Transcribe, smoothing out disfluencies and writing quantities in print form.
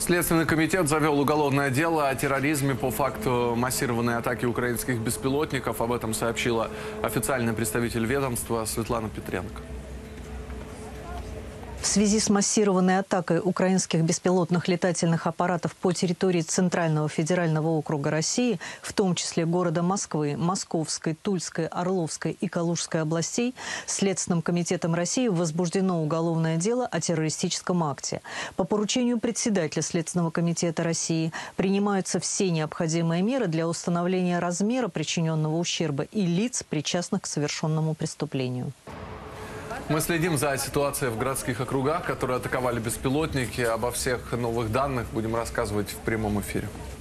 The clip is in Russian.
Следственный комитет завел уголовное дело о терроризме по факту массированной атаки украинских беспилотников. Об этом сообщила официальный представитель ведомства Светлана Петренко. В связи с массированной атакой украинских беспилотных летательных аппаратов по территории Центрального федерального округа России, в том числе города Москвы, Московской, Тульской, Орловской и Калужской областей, Следственным комитетом России возбуждено уголовное дело о террористическом акте. По поручению председателя Следственного комитета России принимаются все необходимые меры для установления размера причиненного ущерба и лиц, причастных к совершенному преступлению. Мы следим за ситуацией в городских округах, которые атаковали беспилотники. Обо всех новых данных будем рассказывать в прямом эфире.